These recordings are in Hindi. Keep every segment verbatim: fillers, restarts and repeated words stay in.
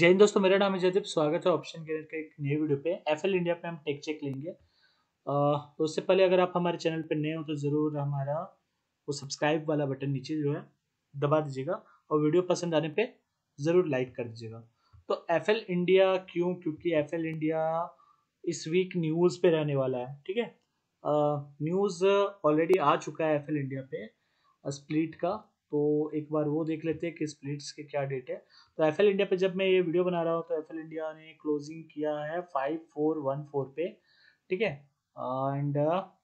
जय हिंद दोस्तों, मेरा नाम है जयदीप। स्वागत है ऑप्शन क्रिएट के एक नए वीडियो पे। एफएल इंडिया पे हम टेक चेक लेंगे। अ, तो उससे पहले अगर आप हमारे चैनल पे नए हो तो ज़रूर हमारा वो सब्सक्राइब वाला बटन नीचे जो है दबा दीजिएगा और वीडियो पसंद आने पे ज़रूर लाइक कर दीजिएगा। तो एफएल इंडिया क्यों? क्योंकि एफएल इंडिया इस वीक न्यूज़ पे रहने वाला है। ठीक है, न्यूज़ ऑलरेडी आ चुका है एफएल इंडिया पे स्प्लिट का। तो एक बार वो देख लेते हैं कि स्प्लिट्स के क्या डेट है। तो एफएल इंडिया पे जब मैं ये वीडियो बना रहा हूँ तो एफएल इंडिया ने क्लोजिंग किया है फाइव फोर वन फोर पे। ठीक है, एंड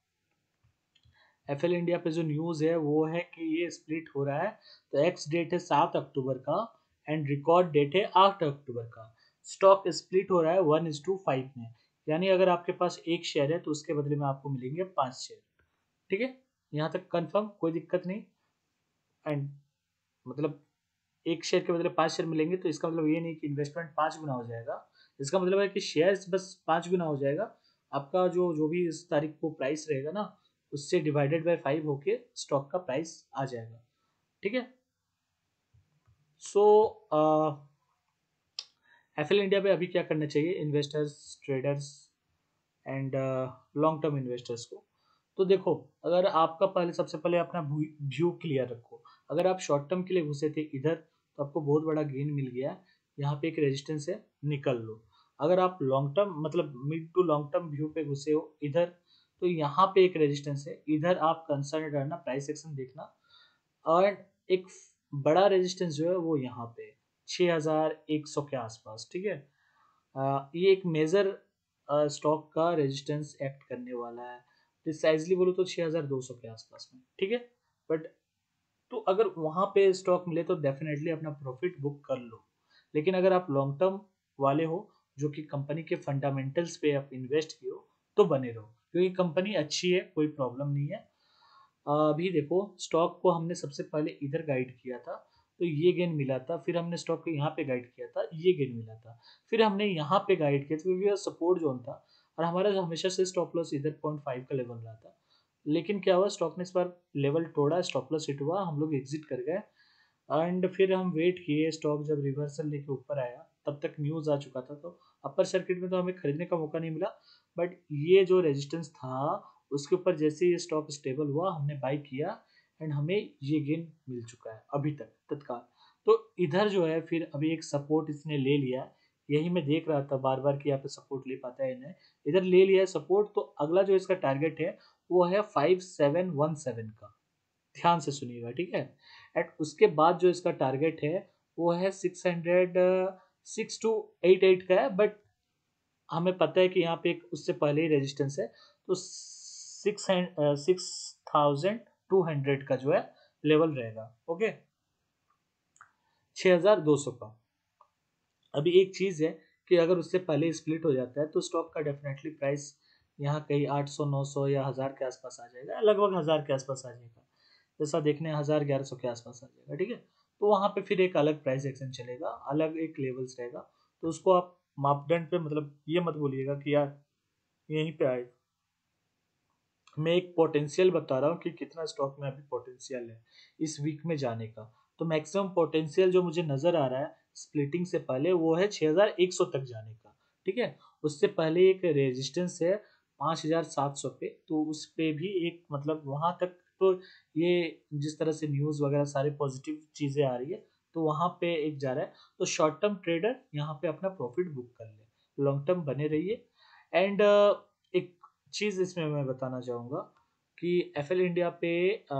एफएल इंडिया पे जो न्यूज़ है वो है कि ये स्प्लिट हो रहा है। तो एक्स डेट है सात अक्टूबर का एंड रिकॉर्ड डेट है आठ अक्टूबर का। स्टॉक स्प्लिट हो रहा है वन इज टू फाइव में, यानी अगर आपके पास एक शेयर है तो उसके बदले में आपको मिलेंगे पाँच शेयर। ठीक है, यहाँ तक कंफर्म, कोई दिक्कत नहीं। एंड मतलब एक शेयर के बदले पाँच शेयर मिलेंगे तो इसका मतलब ये नहीं कि इन्वेस्टमेंट पाँच गुना हो जाएगा। इसका मतलब है कि शेयर्स बस पाँच गुना हो जाएगा। आपका जो जो भी इस तारीख को प्राइस रहेगा ना, उससे डिवाइडेड बाय फाइव होके स्टॉक का प्राइस आ जाएगा। ठीक है, सो एफएल इंडिया पे अभी क्या करना चाहिए investors, traders and long term investors को? तो देखो, अगर आपका पहले सबसे पहले अपना व्यू क्लियर रखो। अगर आप शॉर्ट टर्म के लिए घुसे थे इधर तो आपको बहुत बड़ा गेन मिल गया। यहाँ पे एक रेजिस्टेंस है, निकल लो। अगर आप लॉन्ग टर्म मतलब mid to long term view पे घुसे हो इधर, तो यहाँ पे एक रेजिस्टेंस है, इधर आप कंसर्न रहना, प्राइस एक्शन देखना। और एक बड़ा रेजिस्टेंस जो है वो यहाँ पे छः हज़ार एक सौ के आसपास। ठीक है, अ, ये एक मेजर स्टॉक का रेजिस्टेंस एक्ट करने वाला है। प्रिसाइजली बोलो तो छः हज़ार दो सौ के आसपास में। ठीक है, बट तो अगर वहाँ पे स्टॉक मिले तो डेफिनेटली अपना प्रॉफिट बुक कर लो। लेकिन अगर आप लॉन्ग टर्म वाले हो जो कि कंपनी के फंडामेंटल्स पे आप इन्वेस्ट किए हो तो बने रहो, क्योंकि कंपनी अच्छी है, कोई प्रॉब्लम नहीं है। अभी देखो, स्टॉक को हमने सबसे पहले इधर गाइड किया था तो ये गेन मिला था, फिर हमने स्टॉक को यहाँ पे गाइड किया था, ये गेन मिला था, फिर हमने यहाँ पे गाइड किया था क्योंकि सपोर्ट जोन था। और हमारा जो हमेशा से स्टॉप लॉस इधर पॉइंट फाइव का लेवल रहा था। लेकिन क्या हुआ, स्टॉक ने इस बार लेवल तोड़ा, स्टॉप लॉस हिट हुआ, हम लोग एग्जिट कर गए। एंड फिर हम वेट किए, स्टॉक जब रिवर्सल लेके ऊपर आया तब तक न्यूज़ आ चुका था, तो अपर सर्किट में तो हमें खरीदने का मौका नहीं मिला। बट ये जो रेजिस्टेंस था उसके ऊपर जैसे ये स्टॉक स्टेबल हुआ हमने बाई किया एंड हमें ये गेन मिल चुका है अभी तक तत्काल। तो इधर जो है फिर अभी एक सपोर्ट इसने ले लिया। यही मैं देख रहा था बार बार कि यहाँ पे सपोर्ट ले पाता है इन्हें। इधर ले लिया है सपोर्ट, तो अगला जो इसका टारगेट है वो है फाइव सेवन वन सेवन का। ध्यान से सुनिएगा, ठीक है। एंड उसके बाद जो इसका टारगेट है वो है six hundred six two eight eight का है। बट हमें पता है कि यहाँ पे एक उससे पहले ही रेजिस्टेंस है, तो six six thousand two hundred का जो है लेवल रहेगा। ओके, छः हजार दो सौ का। अभी एक चीज़ है कि अगर उससे पहले स्प्लिट हो जाता है तो स्टॉक का डेफिनेटली प्राइस यहाँ कहीं आठ सौ नौ सौ या हज़ार के आसपास आ जाएगा, लगभग हज़ार के आसपास आ जाएगा। जैसा देखने हज़ार ग्यारह सौ के आसपास आ जाएगा। ठीक है, तो वहाँ पे फिर एक अलग प्राइस एक्शन चलेगा, अलग एक लेवल्स रहेगा। तो उसको आप मापदंड पे मतलब ये मत बोलिएगा कि यार यहीं पे आए। मैं एक पोटेंशियल बता रहा हूँ कि कितना स्टॉक में अभी पोटेंशियल है इस वीक में जाने का। तो मैक्सिमम पोटेंशियल जो मुझे नज़र आ रहा है स्प्लिटिंग से पहले वो है छः हज़ार एक सौ तक जाने का। ठीक है, उससे पहले एक रेजिस्टेंस है पाँच हज़ार सात सौ पे, तो उस पे भी एक मतलब वहाँ तक तो ये जिस तरह से न्यूज़ वगैरह सारी पॉजिटिव चीज़ें आ रही है तो वहाँ पे एक जा रहा है। तो शॉर्ट टर्म ट्रेडर यहाँ पे अपना प्रॉफिट बुक कर ले, लॉन्ग टर्म बने रहिए। एंड एक चीज़ इसमें मैं बताना चाहूँगा कि एफएल इंडिया पे अ,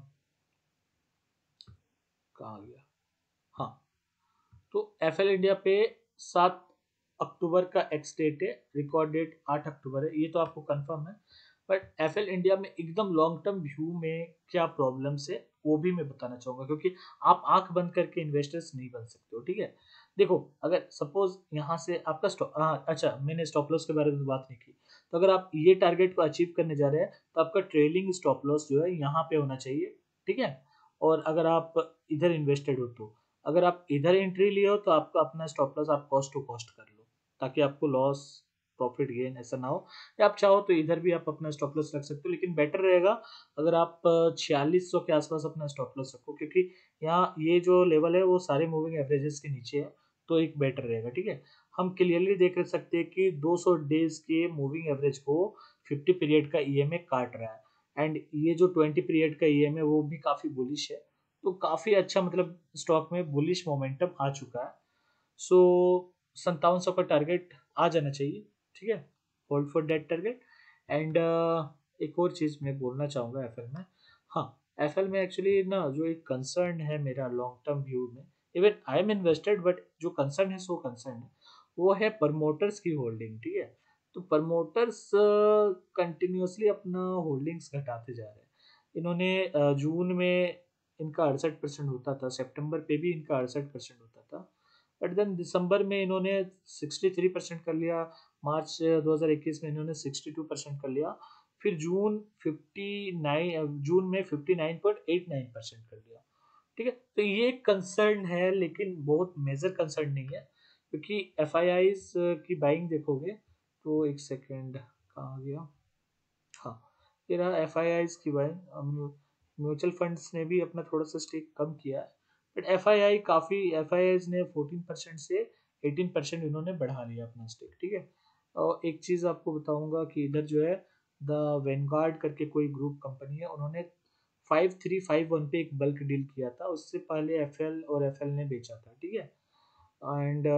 कहाँ गया, हाँ, तो एफएल इंडिया पे सात अक्टूबर का एक्स डेट है, रिकॉर्ड डेट आठ अक्टूबर है, ये तो आपको कंफर्म है। बट एफएल इंडिया में एकदम लॉन्ग टर्म व्यू में क्या प्रॉब्लम्स है वो भी मैं बताना चाहूँगा, क्योंकि आप आंख बंद करके इन्वेस्टर्स नहीं बन सकते हो। ठीक है, देखो, अगर सपोज यहाँ से आपका स्टॉप, हाँ अच्छा, मैंने स्टॉप लॉस के बारे में बात नहीं की। तो अगर आप ये टारगेट को अचीव करने जा रहे हैं तो आपका ट्रेलिंग स्टॉप लॉस जो है यहाँ पे होना चाहिए। ठीक है, और अगर आप इधर इन्वेस्टेड हो तो अगर आप इधर एंट्री लिए हो तो आपका अपना स्टॉप लॉस आप कॉस्ट टू कॉस्ट कर लो, ताकि आपको लॉस प्रॉफिट गेन ऐसा ना हो। या आप चाहो तो इधर भी आप अपना स्टॉप लॉस रख सकते हो, लेकिन बेटर रहेगा अगर आप छियालीस सौ के आसपास अपना स्टॉप लॉस रखो, क्योंकि यहाँ ये जो लेवल है वो सारे मूविंग एवरेजेस के नीचे है। तो एक बेटर रहेगा, ठीक है। हम क्लियरली देख सकते हैं कि दो सौ डेज के मूविंग एवरेज को फिफ्टी पीरियड का ईएमए काट रहा है, एंड ये जो ट्वेंटी पीरियड का ईएमए वो भी काफी बुलिश है। तो काफी अच्छा मतलब स्टॉक में बुलिश मोमेंटम आ चुका है। सो सत्तावन सौ का टारगेट आ जाना चाहिए, ठीक है। Hold for that target. And एक और चीज मैं बोलना चाहूंगा एफएल में। हाँ, एफएल में एक्चुअली ना जो एक कंसर्न है मेरा लॉन्ग टर्म व्यू में, even I am invested, but जो कंसर्न है सो कंसर्न है वो है प्रमोटर्स की होल्डिंग, ठीक है। तो प्रमोटर्स कंटिन्यूअसली अपना होल्डिंग्स घटाते जा रहे हैं। इन्होंने अ, जून में इनका अड़सठ परसेंट होता था, सितंबर पे भी इनका अड़सठ परसेंट होता था, बट देन दिसंबर में इन्होंने सिक्सटी थ्री परसेंट कर लिया, मार्च दो हज़ार इक्कीस में इन्होंने सिक्सटी टू परसेंट कर लिया, फिर जून फिफ्टी नाइन जून में fifty nine point eight nine percent कर लिया, ठीक है। तो ये कंसर्न है, लेकिन बहुत मेजर कंसर्न नहीं है, क्योंकि एफ आई आईज की बाइंग देखोगे तो एक सेकेंड कहाँ गया, हाँ, ये रहा एफ आई आईज की बाइंग। म्यूचुअल फंड्स ने भी अपना थोड़ा सा स्टेक कम किया है, बट एफ आई आई काफ़ी, एफ आई आईज ने फोर्टीन परसेंट से एटीन परसेंट इन्होंने बढ़ा लिया अपना स्टेक, ठीक है। और एक चीज़ आपको बताऊंगा कि इधर जो है द वेनगार्ड करके कोई ग्रुप कंपनी है, उन्होंने फाइव थ्री फाइव वन पे एक बल्क डील किया था, उससे पहले एफ एल और एफ एल ने बेचा था, ठीक है। एंड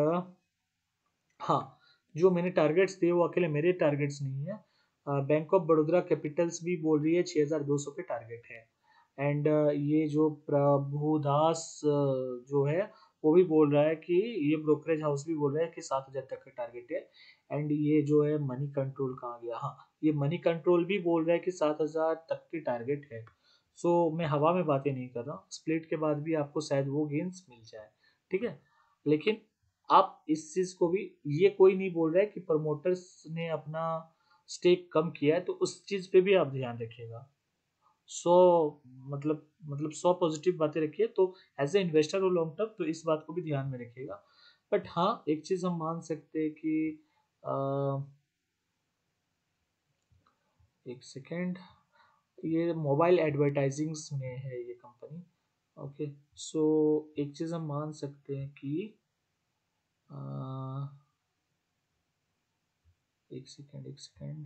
हाँ, जो मैंने टारगेट्स दिए वो अकेले मेरे टारगेट्स नहीं है। बैंक ऑफ बड़ौदा कैपिटल्स भी बोल रही है छः हज़ार दो सौ के टारगेट है। एंड ये जो प्रभुदास अ, जो है वो भी बोल रहा है कि ये ब्रोकरेज हाउस भी बोल रहा है कि सात हज़ार तक का टारगेट है। एंड ये जो है मनी कंट्रोल कहाँ गया, हाँ, ये मनी कंट्रोल भी बोल रहा है कि सात हज़ार तक की टारगेट है। सो मैं हवा में बातें नहीं कर रहा हूँ, स्प्लिट के बाद भी आपको शायद वो गेंस मिल जाए, ठीक है। लेकिन आप इस चीज को भी, ये कोई नहीं बोल रहा है कि प्रमोटर्स ने अपना स्टेक कम किया है, तो उस चीज पे भी आप ध्यान रखिएगा। सो मतलब मतलब सौ पॉजिटिव बातें रखिए, तो एज ए इन्वेस्टर हो लॉन्ग टर्म तो इस बात को भी ध्यान में रखिएगा। बट हाँ, एक चीज हम मान सकते हैं कि अ, एक सेकेंड, ये मोबाइल एडवर्टाइजिंग्स में है ये कंपनी, ओके। सो एक चीज हम मान सकते हैं कि अ, एक सेकेंड एक सेकेंड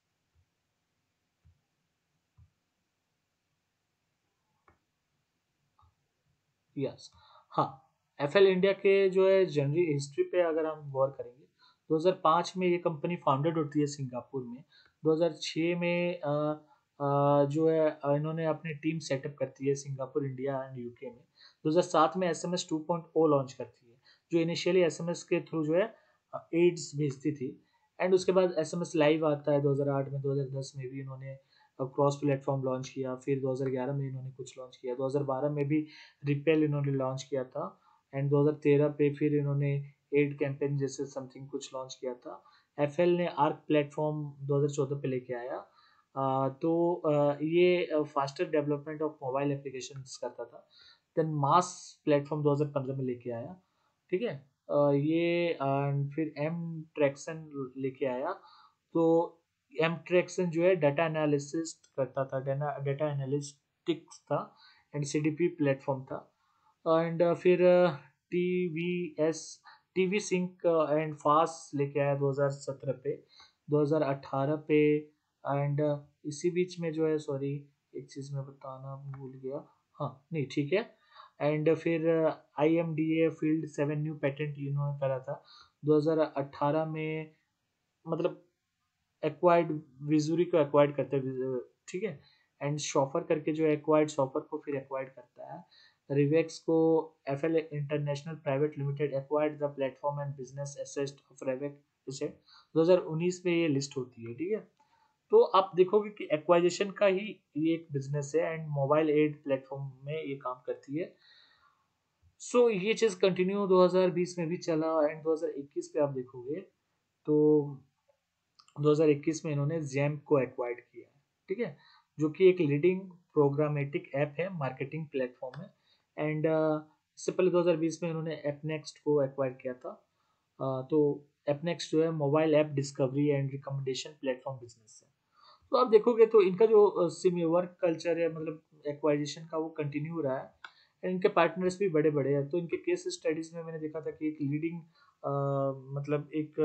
यस, हाँ, एफएल इंडिया के जो है जनरल हिस्ट्री पे अगर हम गौर करेंगे, दो हज़ार पाँच में ये कंपनी फाउंडेड होती है सिंगापुर में। दो हज़ार छह में अ, अ, जो है अ, इन्होंने अपनी टीम सेटअप करती है सिंगापुर, इंडिया एंड यूके में। दो हज़ार सात में S M S two point O launch करती है, जो इनिशियली एस एम एस के थ्रू जो है एड्स भेजती थी। एंड उसके बाद एस एम एस लाइव आता है दो हज़ार आठ में, दो हज़ार दस में भी इन्होंने क्रॉस प्लेटफॉर्म लॉन्च किया, फिर दो हज़ार ग्यारह में इन्होंने कुछ लॉन्च किया, दो हज़ार बारह में भी रिपेल इन्होंने लॉन्च किया था, एंड दो हज़ार तेरह पे फिर इन्होंने एड कैंपेन जैसे समथिंग कुछ लॉन्च किया था। एफएल ने आर्क प्लेटफॉर्म दो हज़ार चौदह पे लेके आया। अ, तो अ, ये faster development of mobile applications करता था। देन मास प्लेटफॉर्म दो हज़ार पंद्रह में लेके आया, ठीक है। अ, ये अ, फिर एम ट्रैक्सन लेके आया। तो एम ट्रैक्सन जो है डाटा एनालिसिस करता था, डाटा डाटा एनालिटिक्स था, एंड सीडीपी प्लेटफॉर्म था। एंड फिर T V S T V sync and fast लेके आया दो हज़ार सत्रह पे, दो हज़ार अठारह पे। एंड इसी बीच में जो है, सॉरी, एक चीज़ मैं बताना भूल गया, हाँ नहीं ठीक है। एंड फिर I M D A field seven new patent इन्होंने करा था दो हज़ार अठारह में, मतलब एक्वायर्ड विजूरी को एक्वायर्ड करते हैं, ठीक है। एंड शॉफर करके जो एक्वायर्ड शॉफर को फिर एक्वायर्ड करता है। रिवेक्स को Affle international private limited acquired the platform and business asset of RevX इसे दो हज़ार उन्नीस में ये लिस्ट होती है, ठीक है। तो आप देखोगे कि एक्वाइजेशन का ही ये एक बिजनेस है, एंड मोबाइल एड प्लेटफॉर्म में ये काम करती है। सो so, ये चीज कंटिन्यू दो हज़ार बीस में भी चला, एंड दो हज़ार इक्कीस पे आप देखोगे तो दो हज़ार इक्कीस में इन्होंने जैम्प को एक्वायर्ड किया है, ठीक है, जो कि एक लीडिंग प्रोग्रामेटिक ऐप है, मार्केटिंग प्लेटफॉर्म है। एंड इससे पहले दो हज़ार बीस में इन्होंने एपनेक्स्ट को एक्वायर किया था। uh, तो एपनेक्स्ट जो है mobile app discovery and recommendation platform business है। तो आप देखोगे तो इनका जो सिमी वर्क कल्चर है, मतलब एक्वाइजेशन का, वो कंटिन्यू रहा है। एंड इनके पार्टनर्स भी बड़े बड़े हैं। तो इनके केस स्टडीज में मैंने देखा था कि एक लीडिंग मतलब एक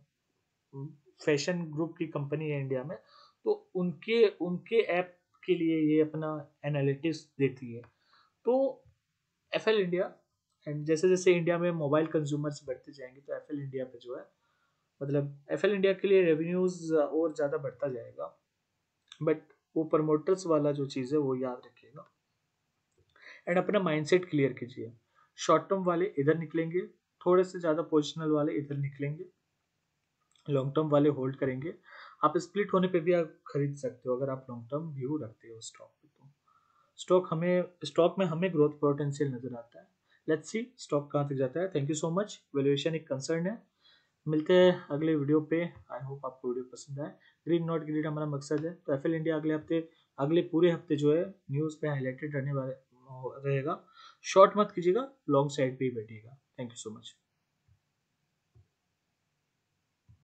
फैशन ग्रुप की कंपनी है इंडिया में, तो उनके उनके ऐप के लिए ये अपना एनालिटिक्स देती है। तो एफएल इंडिया, एंड जैसे जैसे इंडिया में मोबाइल कंज्यूमर्स बढ़ते जाएंगे तो एफएल इंडिया पे जो है मतलब एफएल इंडिया के लिए रेवेन्यूज और ज़्यादा बढ़ता जाएगा। बट वो प्रमोटर्स वाला जो चीज़ है वो याद रखिएगा एंड अपना माइंडसेट क्लियर कीजिए। शॉर्ट टर्म वाले इधर निकलेंगे, थोड़े से ज़्यादा पोजिशनल वाले इधर निकलेंगे, लॉन्ग टर्म वाले होल्ड करेंगे। आप स्प्लिट होने पे भी आप खरीद सकते हो अगर आप लॉन्ग टर्म व्यू रखते हो स्टॉक पे। तो स्टॉक हमें स्टॉक में हमें ग्रोथ पोटेंशियल नजर आता है। लेट्स सी स्टॉक कहाँ तक जाता है। Thank you so much. Valuation एक कंसर्न है। मिलते हैं अगले वीडियो पे। आई होप आपको वीडियो पसंद आए। ग्रीन नॉट ग्रीड हमारा मकसद है। तो एफएल इंडिया अगले हफ्ते अगले पूरे हफ्ते जो है न्यूज़ पे हाईलाइटेड रहने वाले रहेगा। शॉर्ट मत कीजिएगा, लॉन्ग साइड पे ही बैठिएगा। Thank you so much.